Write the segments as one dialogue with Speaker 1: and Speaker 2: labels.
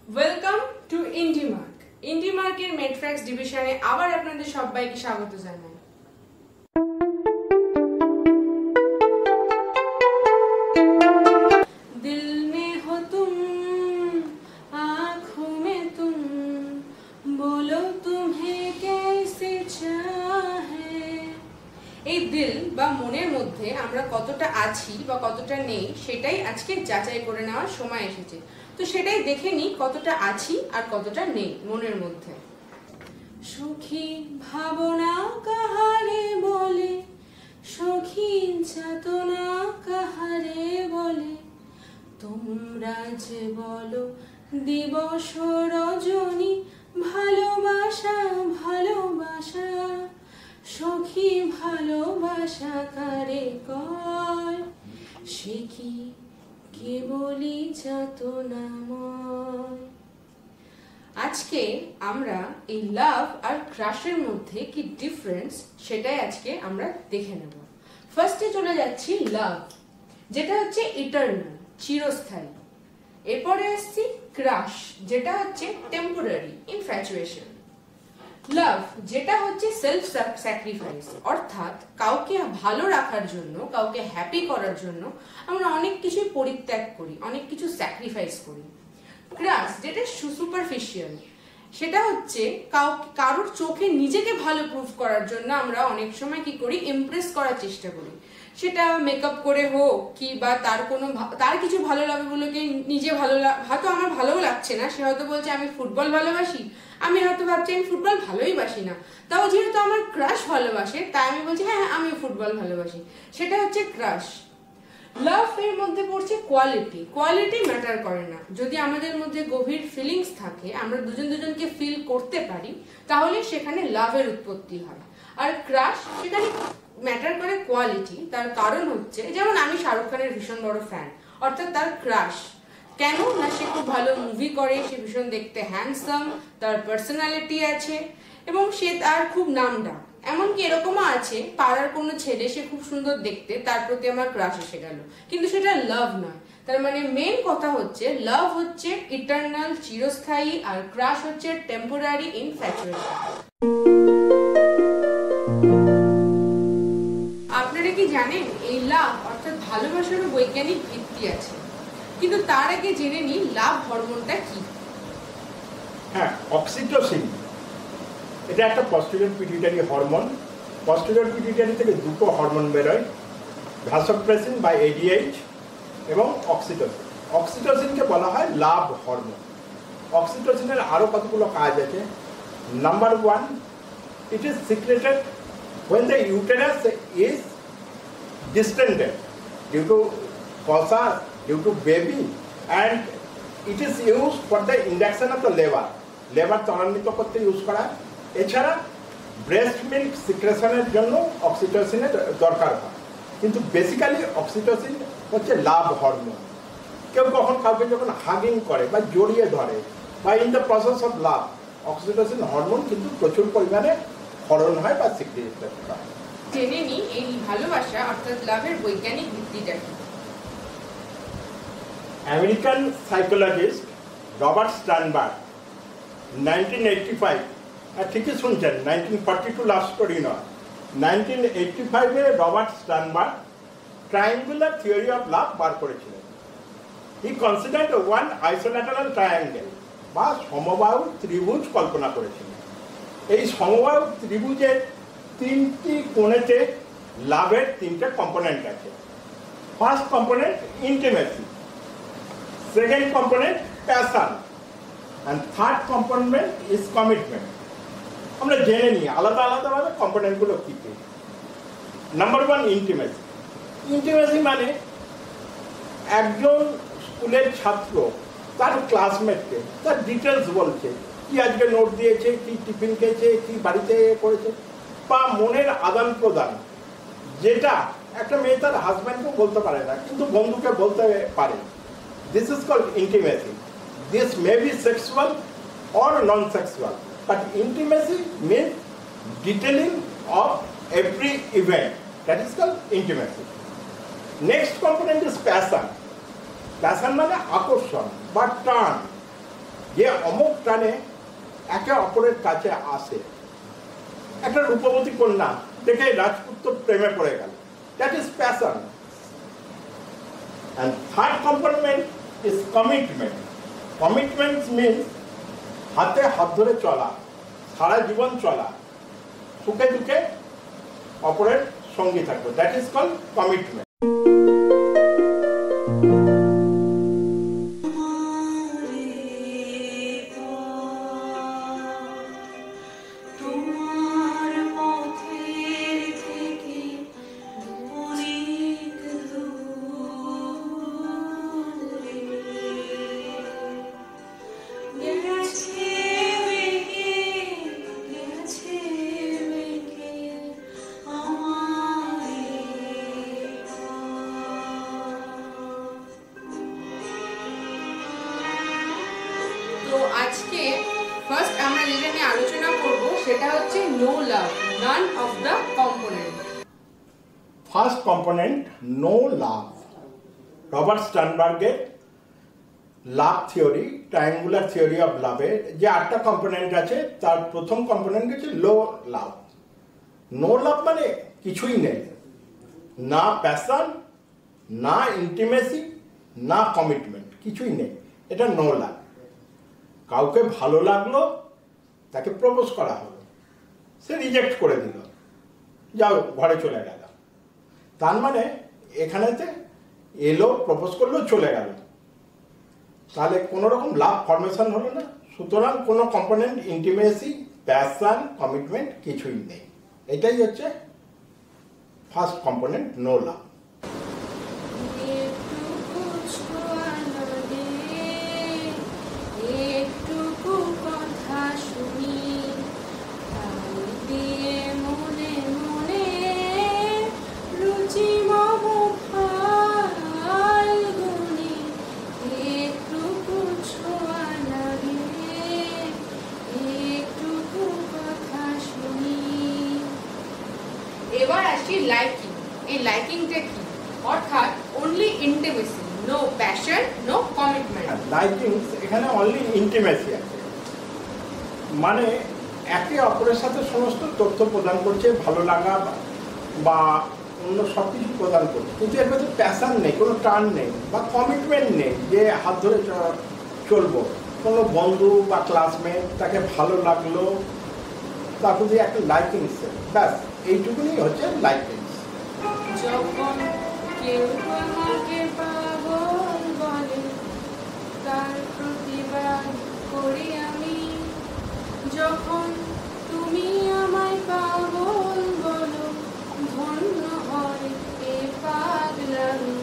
Speaker 1: Welcome to ইন্ডিমার্ক। ইন্ডিমার্কের মেডফ্যাক্স ডিভিশনে আবার আপনাদের সবাইকে স্বাগত জানাই। দিল মে হো তুম, আঁখোं में तुम, बोलो तुम्हें कैसे चाहे। এই দিল বা মনের মধ্যে আমরা কতটা আছি বা কতটা নেই সেটাই আজকে যাচাই করে নেওয়ার সময় এসেছে। তো সেটাই দেখে নিই কতটা আছি আর কতটা নেই মনের মধ্যে। সুখী ভাবনা কাহারে বলে, সখী যাতনা কাহারে বলে, তোমরা যে বলো দিবস রজনী, ভালোবাসা ভালোবাসা, সখী ভালোবাসা কারে কয়, সে কি কেবলই যাতনাময়। আজকে আমরা এই লাভ আর ক্রাশের মধ্যে কি ডিফারেন্স সেটাই আজকে আমরা দেখে নেব। ফার্স্টে চলে যাচ্ছি লাভ, যেটা হচ্ছে ইটারনাল, চিরস্থায়ী। এরপরে আসছি ক্রাশ, যেটা হচ্ছে টেম্পোরারি, ইনফ্যাচুয়েশন। লাভ যেটা হচ্ছে সেলফ স্যাক্রিফাইস, অর্থাৎ কাউকে ভালো রাখার জন্য, কাউকে হ্যাপি করার জন্য আমরা অনেক কিছুই পরিত্যাগ করি, অনেক কিছু স্যাক্রিফাইস করি। ক্রাশ যেটা সুপারফিশিয়াল, সেটা হচ্ছে কারোর চোখে নিজেকে ভালো প্রুভ করার জন্য আমরা অনেক সময় কি করি, ইমপ্রেস করার চেষ্টা করি। সেটা মেকআপ করে হোক কি বা তার কিছু ভালো লাগে বলে নিজে হয়তো আমার ভালোও লাগছে না, সে হয়তো বলছে আমি ফুটবল ভালোবাসি, আমি হয়তো ভাবছি আমি ফুটবল ভালোই বাসি না, তাও যেহেতু আমার ক্রাশ ভালোবাসে তাই আমি বলছি হ্যাঁ আমি ফুটবল ভালোবাসি। সেটা হচ্ছে ক্রাশ। লাভ এর মধ্যে পড়ছে কোয়ালিটি। কোয়ালিটি ম্যাটার করে না, যদি আমাদের মধ্যে গভীর ফিলিংস থাকে, আমরা দুজন দুজনকে ফিল করতে পারি, তাহলে সেখানে লাভের উৎপত্তি হয়। আর ক্রাশ সেখানে ম্যাটার করে কোয়ালিটি। তার কারণ হচ্ছে, যেমন আমি শাহরুখ খানের ভীষণ বড় ফ্যান, অর্থাৎ তার ক্রাশ কেন না, সে খুব ভালো মুভি করে, সে ভীষণ দেখতে হ্যান্ডসাম, তার পার্সোনালিটি আছে এবং সে তার খুব নামডাক। এমনকি এরকমও আছে পাড়ার কোনো ছেলে, সে খুব সুন্দর দেখতে, তার প্রতি আমার ক্রাশ এসে গেল, কিন্তু সেটা লাভ নয়। তার মানে মেন কথা হচ্ছে লাভ হচ্ছে ইটারনাল, চিরস্থায়ী, আর ক্রাশ হচ্ছে টেম্পোরারি, ইনফ্যাচুয়েশন। আপনারা কি জানেন এই লাভ অর্থাৎ ভালোবাসারও বৈজ্ঞানিক ভিত্তি আছে, কিন্তু তার আগে জেনে নিই লাভ হরমোনটা কি।
Speaker 2: হ্যাঁ, অক্সিটোসিন এটা একটা posterior pituitary hormone. Posterior pituitary থেকে দুটো হরমোন বেরোয়, ভ্যাসোপ্রেসিন বা এডিএইচ এবং অক্সিটোসিন। অক্সিটোসিনকে বলা হয় লাভ হরমোন। অক্সিটোসিনের আরও কতগুলো কাজ আছে। Number one, it is secreted when the uterus is distended due to fossa, due to baby, and it is used for the induction of the labor ত্বরান্বিত করতে ইউজ করা। এছাড়া ব্রেস্ট মিল্ক সিক্রেশনের জন্য অক্সিটোসিনের দরকার হয়, কিন্তু বেসিক্যালি অক্সিটোসিন হচ্ছে লাভ hormone. কেউ কাউকে যখন হাগিং করে বা জড়িয়ে ধরে বা in the process of love, oxytocin hormone কিন্তু প্রচুর পরিমাণে ক্ষরণ হয় বা সিক্রেট হয়।
Speaker 1: জেনে নিই এই ভালোবাসা অর্থাৎ লাভের বৈজ্ঞানিক ভিত্তিটা কি।
Speaker 2: আমেরিকান সাইকোলজিস্ট রবার্ট স্টার্নবার্গ 1985, ঠিকই শুনছেন, 1942 লাভ স্টোরি নয়, 1985-এ Robert Sternberg triangular theory of love বার করেছিলেন। He considered one isolateral triangle বা সমবাহু ত্রিভুজ কল্পনা করেছিলেন। এই সমবাহু ত্রিভুজের তিনটি কোণেতে লাভের তিনটে কম্পোনেন্ট আছে। First component intimacy, second component passion, and third component is commitment. আমরা জেনে নিই আলাদা আলাদাভাবে কম্পোনেন্টগুলো কী কী। Number one, intimacy. ইন্টিমেসি মানে একজন স্কুলের ছাত্র তার ক্লাসমেটকে তার ডিটেলস বলছে, কি আজকে নোট দিয়েছে, কি টিফিন খেয়েছে, কি বাড়িতে করেছে, বা মনের আদান প্রদান, যেটা একটা মেয়ে তার হাজব্যান্ডকেও বলতে পারে না কিন্তু বন্ধুকে বলতে পারে। This is called intimacy. This may be sexual or non-sexual, but intimacy means detailing of every event. That is called intimacy. Next component is passion. Passion মানে আকর্ষণ বা টান, যে অমুক টানে একে অপরের কাছে আসে। একটা রূপবতী কন্যা দেখে রাজপুত্র প্রেমে পড়ে গেল, that is passion. And third component is commitment. Commitment means হাতে হাত ধরে চলা, সারা জীবন চলা, সুখে দুঃখে অপরের সঙ্গী থাকবে, দ্যাট ইজ কল্ড কমিটমেন্ট।
Speaker 1: তো আজকে ফার্স্ট আমরা যেটা নিয়ে আলোচনা করব সেটা হচ্ছে no love, none of the component.
Speaker 2: First component no love. Robert স্টার্নবার্গের love theory, triangular theory of লাভের যে 8টা কম্পোনেন্ট আছে তার প্রথম কম্পোনেন্ট হচ্ছে লো লাভ। নো লাভ মানে কিছুই নেই, না প্যাশন, না ইন্টিমেসি, না কমিটমেন্ট, কিছুই নেই, এটা নো লাভ। কাউকে ভালো লাগলো, তাকে প্রপোজ করা হলো, সে রিজেক্ট করে দিল, যাও ঘরে চলে গেল, তার মানে এখানেতে এলো, প্রপোজ করলো, চলে গেল, তাহলে কোনো রকম লাভ ফরমেশন হলো না। সুতরাং কোনো কম্পোনেন্ট ইন্টিমেসি, প্যাশন, কমিটমেন্ট কিছুই নেই। এটাই হচ্ছে ফার্স্ট কম্পোনেন্ট নো লাভ।
Speaker 1: এবার আসি লাইকিং। এই লাইকিংটা কি? অর্থাৎ only intimacy, no passion, no commitment.
Speaker 2: Liking এখানে অনলি ইন্টিমেসি আছে, মানে একে অপরের সাথে সমস্ত তথ্য প্রদান করছে, ভালো লাগা বা অন্য সব কিছু প্রদান করছে, কিন্তু এর মধ্যে প্যাশন নেই, কোনো টান নেই বা কমিটমেন্ট নেই যে হাত ধরে চলবো। কোনো বন্ধু বা ক্লাসমেট, তাকে ভালো লাগলো, তারপর দিয়ে একটা লাইকিং, ব্যাস এইটুকুনি হচ্ছে লাইকিং।
Speaker 1: যখন কেউ আমাকে পাগল বলে, তার প্রতিবাদ করি আমি। যখন তুমি আমায় পাগল বলো, ধন্য হয় এ পাগলামি,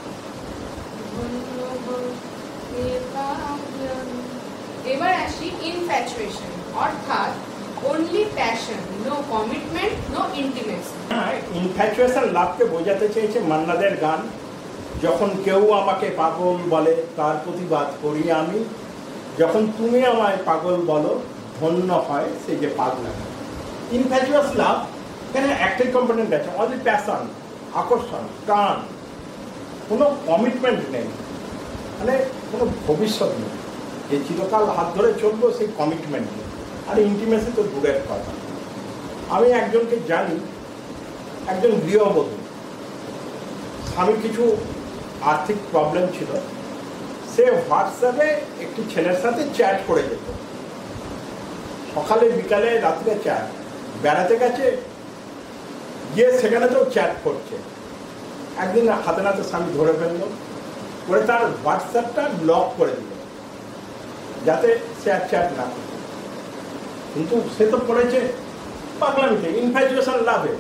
Speaker 1: ধন্য হয় এ পাগলামি। এবার আসি ইনফ্যাচুয়েশন, অর্থাৎ only passion, no commitment, no intimacy.
Speaker 2: Infatuation লাভকে বোঝাতে চেয়েছে মান্নাদের গান, যখন কেউ আমাকে পাগল বলে তার প্রতিবাদ করি আমি, যখন তুমি আমায় পাগল বলো ধন্য হয় সে যে পাগলা। ইনফ্যাচুয়াস লাভ এখানে একটাই কম্পোনেন্ট আছে, অনলি প্যাশন, আকর্ষণ, টান, কোনো কমিটমেন্ট নেই, মানে কোনো ভবিষ্যৎ নেই যে চিরকাল হাত ধরে চলবো, সেই কমিটমেন্ট নেই। আর ইন্টিমেসি তো দূরের কথা। আমি একজনকে জানি, একজন গৃহবধূ, স্বামীর কিছু আর্থিক প্রবলেম ছিল, সে হোয়াটসঅ্যাপে একটি ছেলের সাথে চ্যাট করে যেত, সকালে বিকালে রাত্রে চ্যাট, বেড়াতে গেছে গিয়ে সেখানে তো চ্যাট করছে। একদিন হাতে নাতে স্বামী ধরে ফেললো, করে তার হোয়াটসঅ্যাপটা লক করে দিল যাতে সে আর চ্যাট না করে। কিন্তু সে তো পড়েছে পাগলামিতে, ইনফ্যাচুয়েশন লাভে।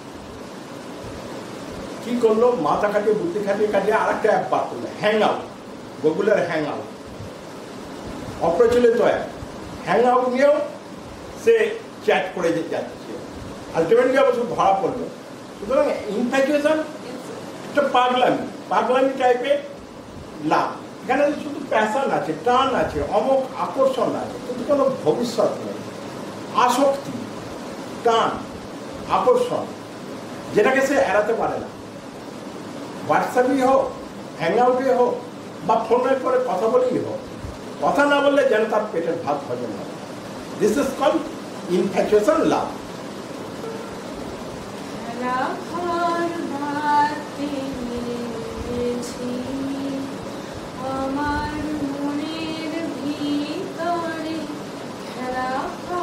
Speaker 2: কি করলো, মাথা কাটিয়ে বুদ্ধি কাটিয়ে আর একটা অ্যাপ বার করলো, হ্যাং আউট, গুগলের হ্যাং আউট, অপ্রচলিত অ্যাপ। হ্যাং আউট নিয়েও সে চ্যাট করে যাচ্ছে, আলটিমেটলি অবশ্য ধরা পড়লো। সুতরাং ইনফ্যাচুয়েশন একটা পাগলামি টাইপের লাভ। এখানে শুধু প্যাশন আছে, টান আছে, অমুক আকর্ষণ আছে, কিন্তু কোনো ভবিষ্যৎ নেই। আসক্তি, টান, আকর্ষণ, যেটাকে সে এড়াতে পারে না। হোয়াটসঅ্যাপই হোক, হ্যাং আউটে হোক বা ফোনের করে কথা বলেই হোক, কথা না বললে যেন তার পেটের ভাত হজম হবে। This is called infatuation love.
Speaker 1: আমার মনের ভিতরে খেলা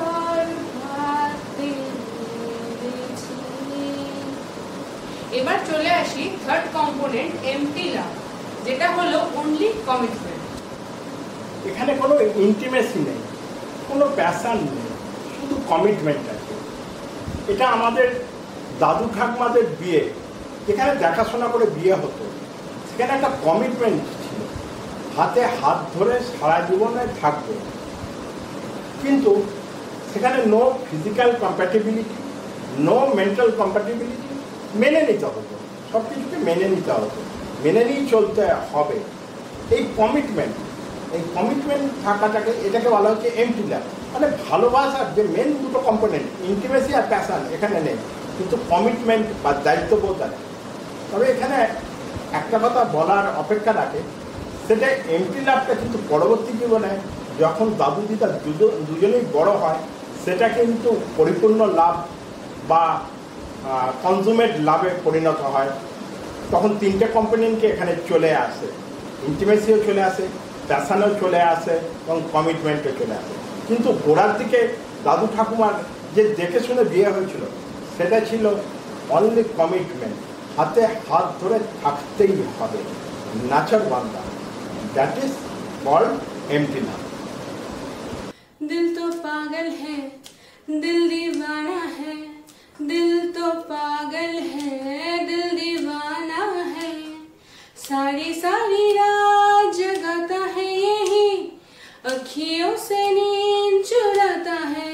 Speaker 1: এবার চলে আসি থার্ড কম্পোনেন্ট এমটি লাভ, যেটা হলো অনলি কমিটমেন্ট।
Speaker 2: এখানে কোনো ইন্টিমেসি নেই, কোনো প্যাশন নেই, শুধু কমিটমেন্ট আছে। এটা আমাদের দাদু ঠাকুমাদের বিয়ে, যেখানে দেখাশোনা করে বিয়ে হতো, সেখানে একটা কমিটমেন্ট ছিল, হাতে হাত ধরে সারা জীবনে থাকবে। কিন্তু সেখানে no physical compatibility, no mental compatibility, মেনে নিতে হতো, সব কিছুকে মেনে নিতে হতো, মেনে নিয়ে চলতে হবে। এই কমিটমেন্ট থাকাটাকে, এটাকে বলা হচ্ছে এমটি লাভ। মানে ভালোবাসার যে মেন দুটো কম্পোনেন্ট, ইন্টিমেসি আর প্যাশন, এখানে নেই, কিন্তু কমিটমেন্ট বা দায়িত্ববোধ আছে। তবে এখানে একটা কথা বলার অপেক্ষা রাখে, সেটা এমটি লাভটা কিন্তু পরবর্তী জীবনে যখন দাদু দিদা দুজনেই বড় হয়, সেটা কিন্তু পরিপূর্ণ লাভ বা কনজুমেট লাভে পরিণত হয়। তখন তিনটে কম্পোনেন্টকে এখানে চলে আসে, ইন্টিমেসিও চলে আসে, প্যাশনও চলে আসে এবং কমিটমেন্টও চলে আসে। কিন্তু গোড়ার দিকে দাদু ঠাকুমার যে দেখে শুনে বিয়ে হয়েছিল, সেটা ছিল অনলি কমিটমেন্ট, হাতে হাত ধরে থাকতেই হবে, নাচার বান্দা। That is called empty love.
Speaker 1: दिल तो पागल है, दिल दीवाना है, दिल तो पागल है, दिल दीवाना है, सारी सारी रात जगाता है यही, अखियों से नींद चुराता है,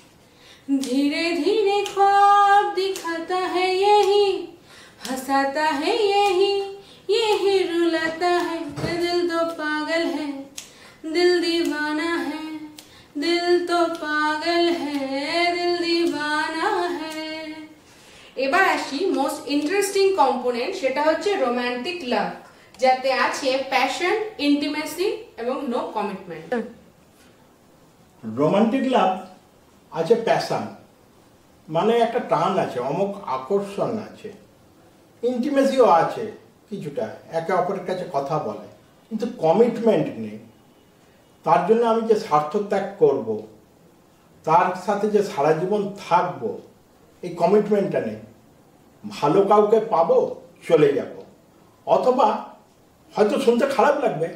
Speaker 1: धीरे धीरे ख्वाब दिखाता है यही, हंसाता है यही, यही रुलाता है। दिल तो पागल है, दिल दीवाना है, दिल तो पागल है, दिल दीवाना है। এবার আসি মোস্ট ইন্টারেস্টিং কম্পোনেন্ট, সেটা হচ্ছে রোমান্টিক লাভ, যাতে আছে প্যাশন, ইন্টিমেসি এবং নো কমিটমেন্ট।
Speaker 2: রোমান্টিক লাভ আছে প্যাশন, মানে একটা টান আছে, অমুক আকর্ষণ আছে, ইন্টিমেসিও আছে কিছুটা, একে অপরের কাছে কথা বলে, কিন্তু কমিটমেন্ট নেই। তার জন্য আমি যে স্বার্থ ত্যাগ করব, তার সাথে যে সারা জীবন থাকব, এই কমিটমেন্টটা নেই। ভালো কাউকে পাবো, চলে যাব, অথবা হয়তো শুনতে খারাপ লাগবে,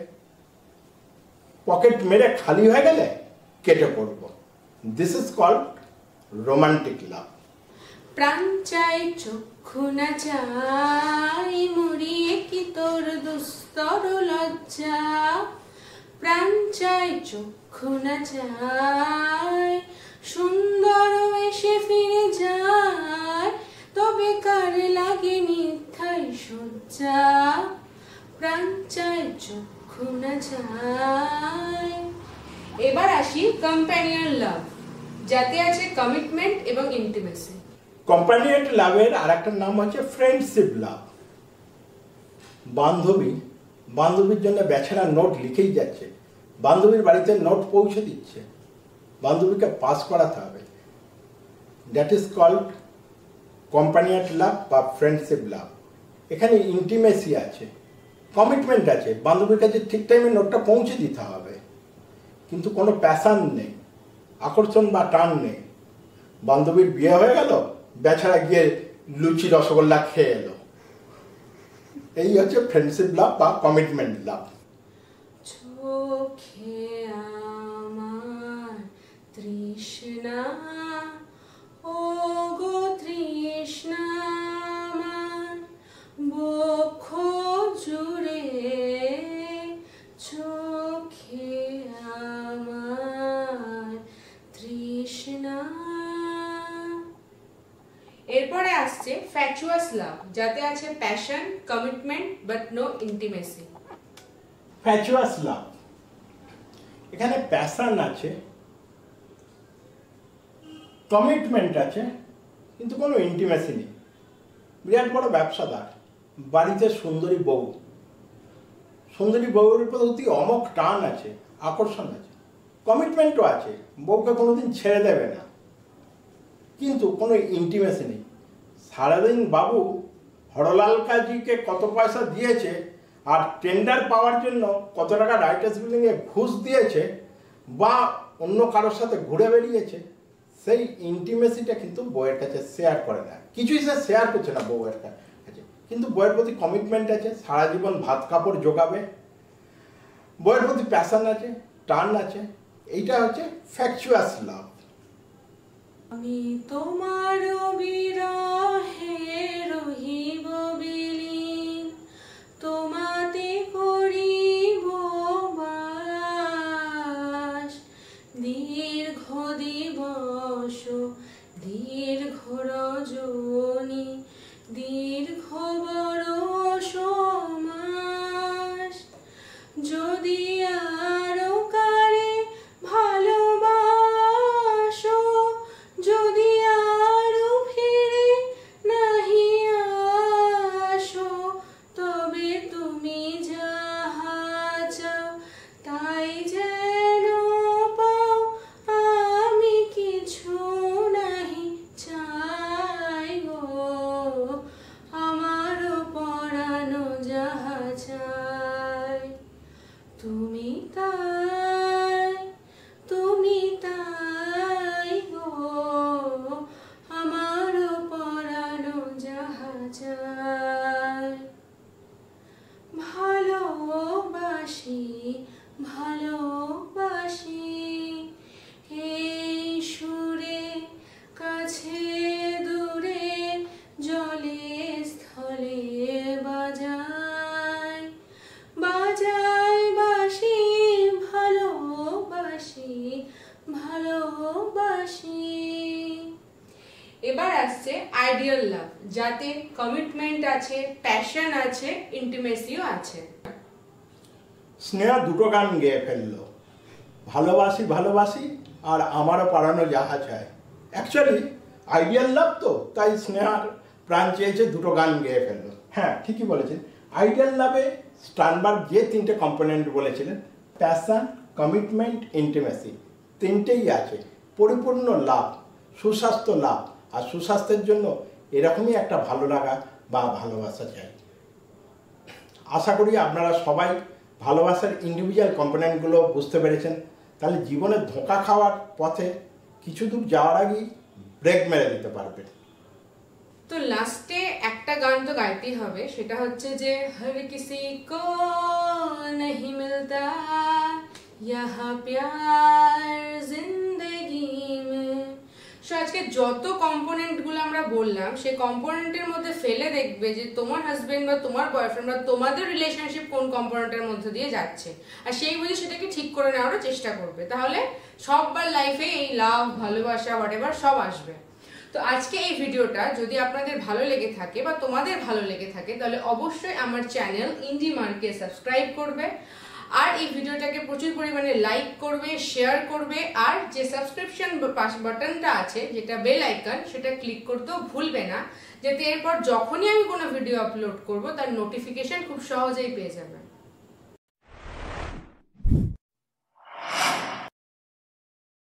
Speaker 2: পকেট মেরে খালি হয়ে গেলে কেটে পড়ব। This is called romantic love.
Speaker 1: প্রাণ চাই চক্ষু না চাই, মুড়িয়ে কি তোর দুস্তর লজ্জা, প্রাণ চাই চক্ষু না চাই, সুন্দর এসে ফিরে যায়, তবে কার লাগে মিথ্যাই সজ্জা, প্রাণ চাই চক্ষু না চাই। এবার আসি কম্প্যানিয়ন লাভ, যাতে আছে কমিটমেন্ট এবং ইন্টিমেসি।
Speaker 2: কম্প্যানিয়ন লাভের আর একটা নাম হচ্ছে ফ্রেন্ডশিপ লাভ। বান্ধবীর জন্য বেচারা নোট লিখেই যাচ্ছে, বান্ধবীর বাড়িতে নোট পৌঁছে দিচ্ছে, বান্ধবীকে পাস করাতে হবে। That is called companion love বা ফ্রেন্ডশিপ লাভ। এখানে ইন্টিমেসি আছে, কমিটমেন্ট আছে, বান্ধবীর কাছে ঠিক টাইমে নোটটা পৌঁছে দিতে হবে, কিন্তু কোনো প্যাশন নেই, আকর্ষণ বা টান নেই। বান্ধবীর বিয়ে হয়ে গেল, বেচারা গিয়ে লুচি রসগোল্লা খেয়ে এলো। এই হচ্ছে ফ্রেন্ডশিপ লাভ বা কমিটমেন্ট লাভ।
Speaker 1: চোখে আমার তৃষ্ণা, ও গো তৃষ্ণা আমার, বক্ষ জুড়ে চোখে আমার তৃষ্ণা। এরপরে আসছে ফ্যাচুয়াস লাভ, যাতে আছে passion, commitment but no intimacy.
Speaker 2: Fatuous love, এখানে প্যাশন আছে, কমিটমেন্ট আছে, কিন্তু কোনো ইন্টিমেসি নেই। বিরাট বড় ব্যবসাদার, বাড়িতে সুন্দরী বউয়ের প্রতি অমক টান আছে, আকর্ষণ আছে, কমিটমেন্টও আছে, বউকে কোনোদিন ছেড়ে দেবে না, কিন্তু কোনো ইন্টিমেসি নেই। সারাদিন বাবু হরলাল কাজীকে কত পয়সা দিয়েছে আর টেন্ডার পাওয়ার জন্য কত টাকা রাইটার্স বিল্ডিংয়ে ঘুষ দিয়েছে বা অন্য কারোর সাথে ঘুরে বেরিয়েছে, সেই ইন্টিমেসিটা কিন্তু বউয়ের কাছে শেয়ার করে না। কিছুই সে শেয়ার করছে না বউয়ের কাছে, কিন্তু বউয়ের প্রতি কমিটমেন্ট আছে, সারা জীবন ভাত কাপড় জোগাবে, বউয়ের প্রতি প্যাশন আছে, টার্ন আছে। এইটা হচ্ছে ফ্যাকচুয়াস লাভ।
Speaker 1: আমি তোমার বিরহে রহিব বিলীন, তোমাতে করিব বাস, দীর্ঘ দিবস দীর্ঘ রজনী দীর্ঘ বরষ মাস, যদি আরো কারে ভালোবাসো, যদি আরো ফিরে নাহি আসো, তবে তুমি যাহা চাও তাই যেন পাও, আমি কিছু নাহি চাই গো, আমার পরানো যাহা চাই, তুমি তাই গো, আমার পরানো যাহা চাই। ভালোবাসি ভালোবাসি এই সুরে, কাছে দূরে জলে স্থলে বাজাই বাজাই বাসি, ভালোবাসি ভালোবাসি। এবার আসছে আইডিয়াল লাভ, যাতে কমিটমেন্ট আছে, প্যাশন আছে, ইন্টিমেসিও আছে।
Speaker 2: স্নেহা দুটো গান গেয়ে ফেললো, ভালোবাসি ভালোবাসি আর আমারও পারানো যাহা চায়। অ্যাকচুয়ালি আইডিয়াল লাভ তো, তাই স্নেহার প্রাণ চেয়েছে দুটো গান গেয়ে ফেললো। হ্যাঁ, ঠিকই বলেছেন। আইডিয়াল লাভে স্টানবার্গ যে তিনটে কম্পোনেন্ট বলেছিলেন, প্যাশন, কমিটমেন্ট, ইন্টিমেসি, তিনটেই আছে। পরিপূর্ণ লাভ, সুস্বাস্থ্য লাভ, আর সুস্বাস্থ্যের জন্য এরকমই একটা ভালো লাগা বা ভালোবাসা চাই। আশা করি আপনারা সবাই ভালোবাসার ইন্ডিভিজুয়াল কম্পোনেন্টগুলো বুঝতে পেরেছেন। তাহলে জীবনে ধোঁকা খাওয়ার পথে কিছু দূর যাওয়ার আগেই ব্রেক মেরে দিতে পারবেন।
Speaker 1: তো লাস্টে একটা গান তো গাইতেই হবে, সেটা হচ্ছে যে হর কিসি কো नहीं मिलता यहाँ प्यार जिंदगी में। সো আজকে যত কম্পোনেন্ট গুলো আমরা বললাম, সেই কম্পোনেন্টের মধ্যে ফেলে দেখবে যে তোমার হাজবেন্ড বা তোমার বয়ফ্রেন্ড বা তোমাদের রিলেশনশিপ কোন কম্পোনেন্টের মধ্যে দিয়ে যাচ্ছে, আর সেই বুঝে সেটাকে ঠিক করে নেওয়ারও চেষ্টা করবে। তাহলে সববার লাইফে এই লাভ, ভালোবাসা, হোয়াটএভার সব আসবে। তো আজকে এই ভিডিওটা যদি আপনাদের ভালো লেগে থাকে বা তোমাদের ভালো লেগে থাকে, তাহলে অবশ্যই আমার চ্যানেল ইন্ডিমারকে সাবস্ক্রাইব করবে, আর এই ভিডিওটাকে প্রচুর পরিমাণে লাইক করবে, শেয়ার করবে, আর যে সাবস্ক্রিপশন বাটনটা আছে, যেটা বেল আইকন, সেটা ক্লিক করতেও ভুলবে না, যাতে এরপর যখনই আমি কোনো ভিডিও আপলোড করব তার নোটিফিকেশন খুব সহজেই পেয়ে যাবে।